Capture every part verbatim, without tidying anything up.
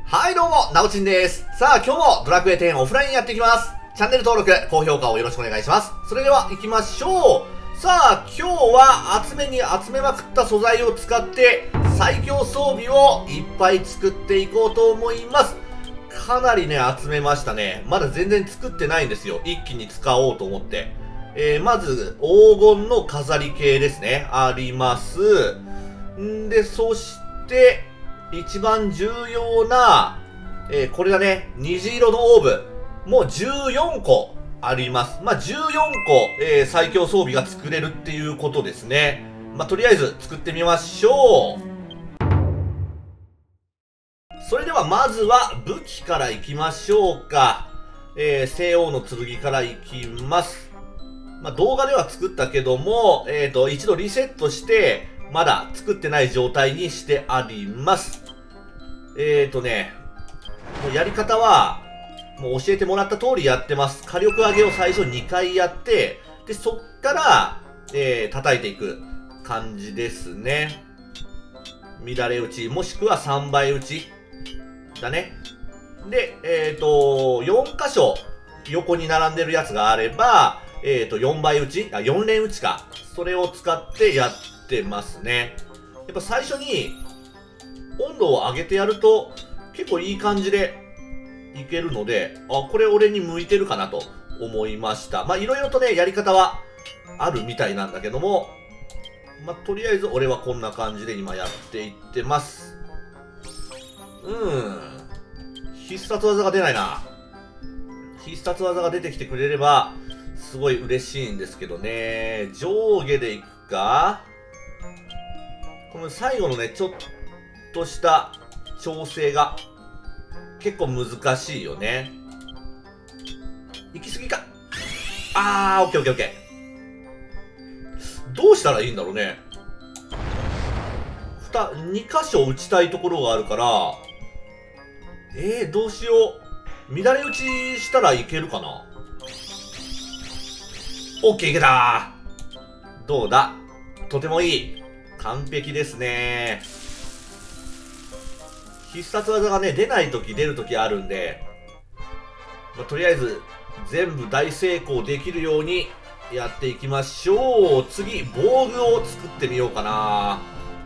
はいどうも、なおちんです。さあ今日もドラクエテンオフラインやっていきます。チャンネル登録、高評価をよろしくお願いします。それでは行きましょう。さあ今日は集めに集めまくった素材を使って最強装備をいっぱい作っていこうと思います。かなりね、集めましたね。まだ全然作ってないんですよ。一気に使おうと思って。えー、まず、黄金の飾り系ですね。あります。んで、そして、一番重要な、えー、これだね。虹色のオーブ。もうじゅうよんこあります。まあ、じゅうよんこ、えー、最強装備が作れるっていうことですね。まあ、とりあえず作ってみましょう。それではまずは武器からいきましょうか。えー、聖王の剣からいきます。まあ、動画では作ったけども、えっと、一度リセットして、まだ作ってない状態にしてあります。えっとね、もうやり方は、もう教えてもらった通りやってます。火力上げを最初にかいやって、で、そっから、えー、叩いていく感じですね。乱れ打ち、もしくはさんばい打ち。だね。で、えっと、よん箇所横に並んでるやつがあれば、えっと、よんばい打ちあ、よん連打ちか。それを使ってやってますね。やっぱ最初に、温度を上げてやると、結構いい感じでいけるので、あ、これ俺に向いてるかなと思いました。まあ、いろいろとね、やり方はあるみたいなんだけども、まあ、とりあえず俺はこんな感じで今やっていってます。うん。必殺技が出ないな。必殺技が出てきてくれれば、すごい嬉しいんですけどね。上下でいくか。この最後のね、ちょっとした調整が結構難しいよね。行き過ぎか。あー、オッケーオッケーオッケー。どうしたらいいんだろうね。に箇所打ちたいところがあるから、えー、どうしよう。乱れ打ちしたらいけるかな。オッケーいけたー。どうだ。とてもいい。完璧ですね。必殺技がね、出ないとき出るときあるんで、まあ、とりあえず全部大成功できるようにやっていきましょう。次、防具を作ってみようかな。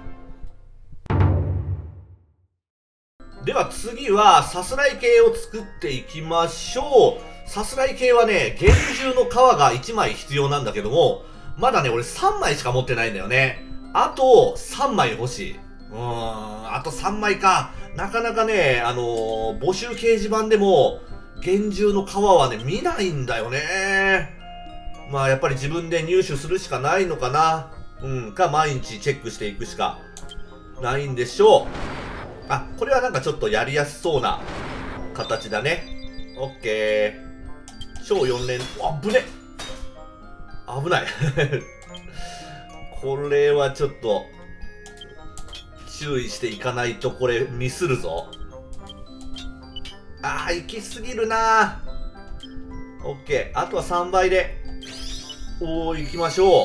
では次はさすらい系を作っていきましょう。さすらい系はね、厳重の皮がいちまい必要なんだけども、まだね、俺さんまいしか持ってないんだよね。あとさんまい欲しい。うーん、あとさんまいか。なかなかね、あのー、募集掲示板でも、厳重の皮はね、見ないんだよね。まあ、やっぱり自分で入手するしかないのかな。うん、か、毎日チェックしていくしかないんでしょう。あ、これはなんかちょっとやりやすそうな形だね。オッケー。超よん連、あぶね。危ない。これはちょっと、注意していかないとこれミスるぞ。あー、行き過ぎるなー。オッケー。あとはさんばいで。おー、行きましょ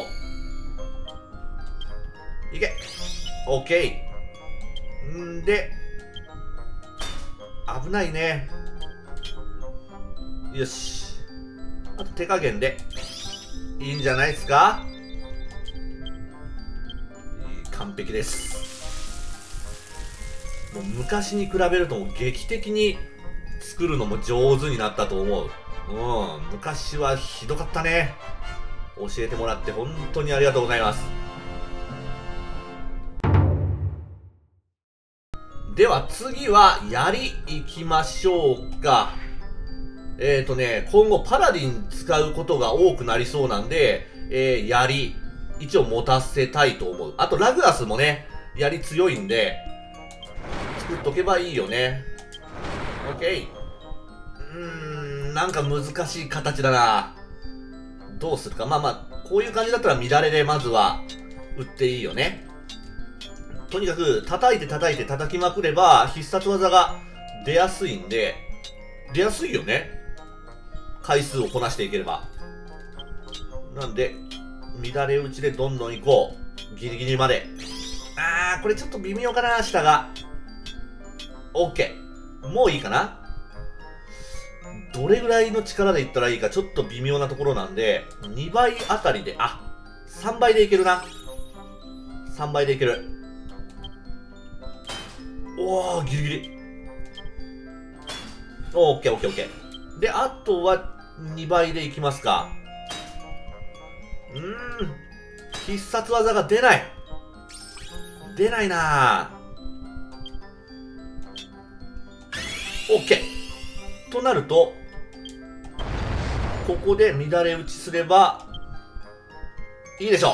う。いけ。オッケー。んで、危ないね。よし。あと手加減で、いいんじゃないですか。完璧です。もう昔に比べるともう劇的に作るのも上手になったと思う。うん。昔はひどかったね。教えてもらって本当にありがとうございます。では次は槍いきましょうか。えーとね、今後パラディン使うことが多くなりそうなんで、えー、槍、一応持たせたいと思う。あとラグラスもね、槍強いんで、作っとけばいいよね。オッケー。うーん、なんか難しい形だな。どうするか。まあまあ、こういう感じだったら乱れでまずは、打っていいよね。とにかく、叩いて叩いて叩きまくれば、必殺技が出やすいんで、出やすいよね。回数をこなしていければ。なんで、乱れ打ちでどんどん行こう。ギリギリまで。あー、これちょっと微妙かな、下が。オッケー。 もういいかな。どれぐらいの力でいったらいいかちょっと微妙なところなんで、にばいあたりで、あ、さんばいでいけるな。さんばいでいける。おー、ギリギリ。オッケーオッケーオッケー。で、あとはにばいでいきますか。うーん。必殺技が出ない。出ないなぁ。オッケー。となると、ここで乱れ打ちすれば、いいでしょう。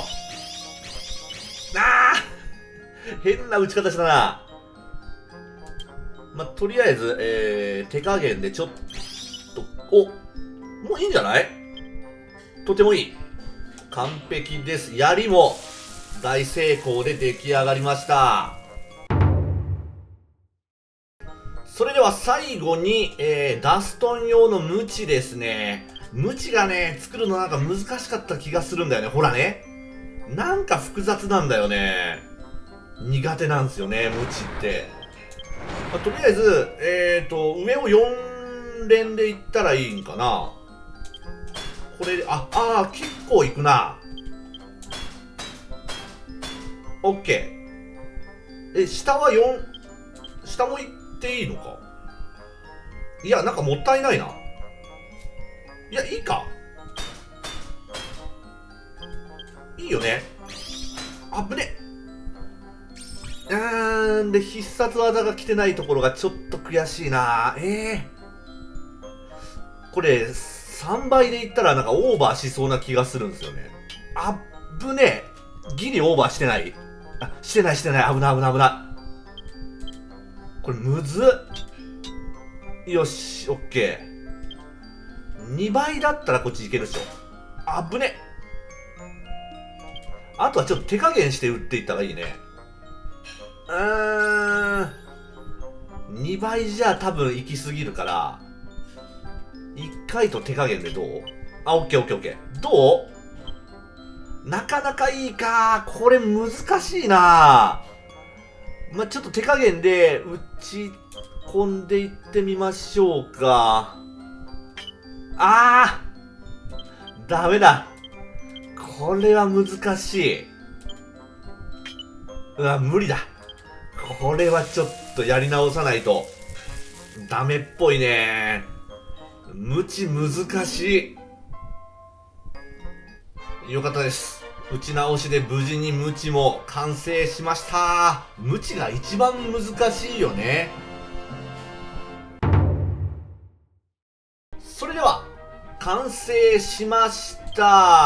あー変な打ち方したな。まあ、とりあえず、えー、手加減でちょっと、お、もういいんじゃない？とてもいい。完璧です。槍も大成功で出来上がりました。それでは最後に、えー、ダストン用のムチですね。ムチがね、作るのなんか難しかった気がするんだよね。ほらね。なんか複雑なんだよね。苦手なんですよね、ムチって。まあ、とりあえず、えーと、上をよん連でいったらいいんかな。これで、あ、あー、結構いくな。オッケー。え、下はよん、下もいっていいのか？いや、なんかもったいないな。いや、いいか。いいよね。あぶね。うーん、で、必殺技が来てないところがちょっと悔しいな。ええー。これ、さんばいでいったらなんかオーバーしそうな気がするんですよね。あっぶね。ギリオーバーしてない。あ、してないしてない。危ない危ない危ない。これむずっ。よし、オッケー。にばいだったらこっちいけるでしょ。あぶね。あとはちょっと手加減して打っていった方がいいね。うーん。にばいじゃ多分行き過ぎるから、いっかいと手加減でどう？あ、オッケーオッケーオッケー。どう？なかなかいいか。これ難しいな。まあ、ちょっと手加減で打ち込んでいってみましょうか。あー！ダメだ。これは難しい。うわ、無理だ。これはちょっとやり直さないとダメっぽいね。ムチ難しい。よかったです。打ち直しで無事にムチも完成しました。ムチが一番難しいよね。それでは完成しました。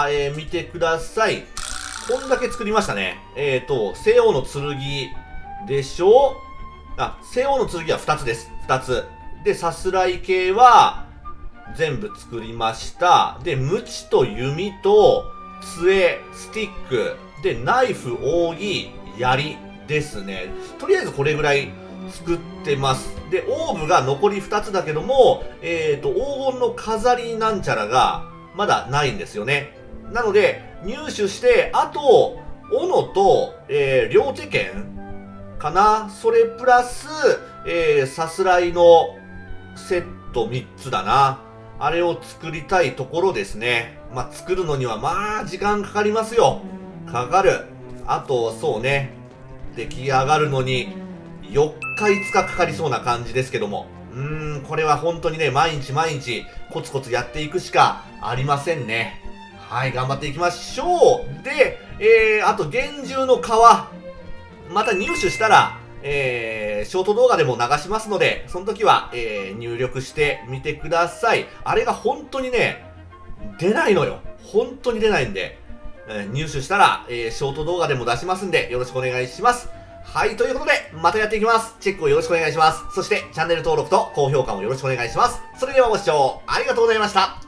えー、見てください。こんだけ作りましたね。えっと、西欧の剣でしょ。あ、西欧の剣はふたつです。ふたつ。で、さすらい系は全部作りました。で、ムチと弓と杖、スティック、で、ナイフ、扇、槍ですね。とりあえずこれぐらい作ってます。で、オーブが残りふたつだけども、えっと、黄金の飾りなんちゃらがまだないんですよね。なので、入手して、あと、斧と、えー、両手剣かな、それプラス、えー、さすらいのセットみっつだな。あれを作りたいところですね。まあ、作るのにはまあ、時間かかりますよ。かかる。あと、そうね。出来上がるのに、よっかいつかかかりそうな感じですけども。うーん、これは本当にね、毎日毎日、コツコツやっていくしかありませんね。はい、頑張っていきましょう。で、えー、あと、厳重の皮。また入手したら、えー、ショート動画でも流しますので、その時は、えー、入力してみてください。あれが本当にね、出ないのよ。本当に出ないんで、えー、入手したら、えー、ショート動画でも出しますんで、よろしくお願いします。はい、ということで、またやっていきます。チェックをよろしくお願いします。そして、チャンネル登録と高評価もよろしくお願いします。それではご視聴ありがとうございました。